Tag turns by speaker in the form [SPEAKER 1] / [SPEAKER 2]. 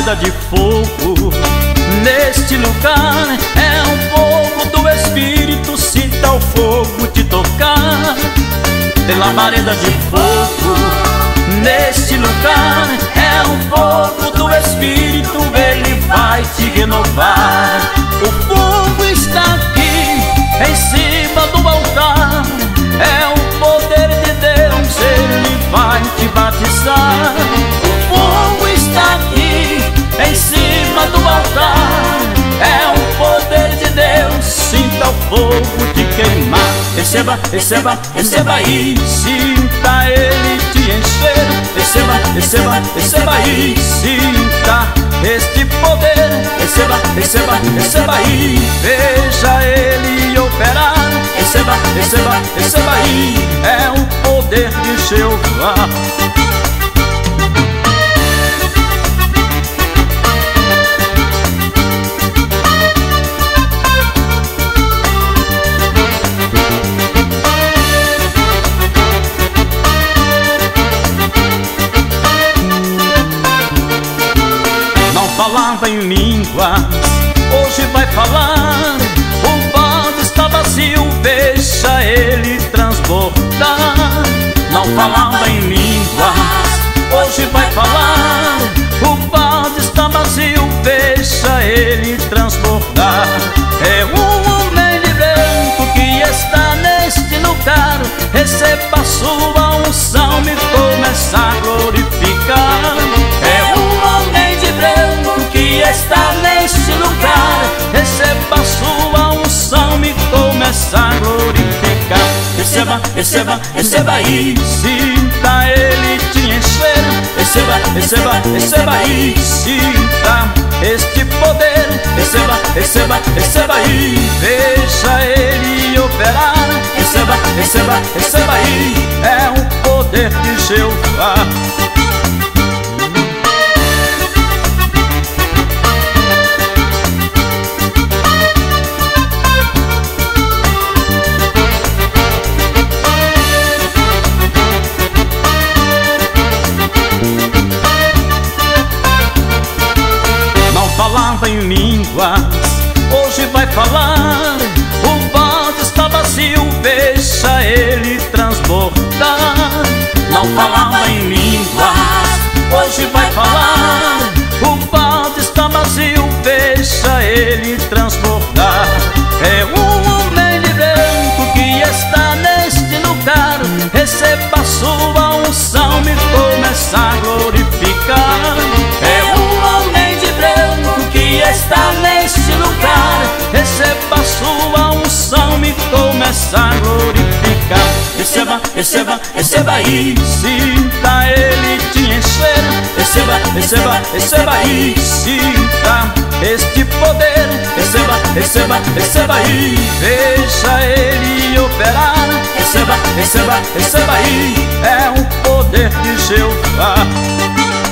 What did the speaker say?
[SPEAKER 1] labareda de fogo. Neste lugar é um fogo do Espírito, sinta o fogo te tocar. Tem labareda de fogo. Neste lugar é um fogo do Espírito, ele vai te renovar. O fogo está aqui em cima do altar, é o poder de Deus, ele vai te batizar. O fogo está aqui em cima do altar, é o poder de Deus, sinta o fogo te queimar. Receba, receba, receba aí, sinta ele te encher. Receba, receba, receba aí, sinta este poder. Receba, receba, receba aí, veja ele operar. Receba, receba, receba aí, é o poder de Jeová. Falava em línguas, hoje vai falar. O vaso está vazio, deixa ele transbordar. Não falava em línguas, hoje vai falar. O vaso está vazio, deixa ele transbordar. É um homem de branco que está neste lugar. Receba a sua unção e começa a glorificar. É um homem de branco que está neste lugar. Receba a sua unção e começa a glorificar. Receba, receba, receba aí, sinta ele te encher. Receba, receba, receba aí, sinta este poder. Receba, receba, receba aí, veja ele operar. Receba, receba, receba aí, é o poder de Jeová. Falava em línguas, hoje vai falar. O vaso está vazio, deixa ele transbordar. Não falava em línguas, hoje vai falar. O vaso está vazio, deixa ele transbordar. É um homem de branco que está neste lugar. Receba a sua unção e começa a glorificar. É um homem de branco que está neste lugar. Receba a sua unção e começa a glorificar. Receba, receba, receba aí, sinta ele te encher. Receba, receba, receba aí, sinta este poder. Receba, receba, receba aí, veja ele operar. Receba, receba, receba aí, é o poder de Jeová.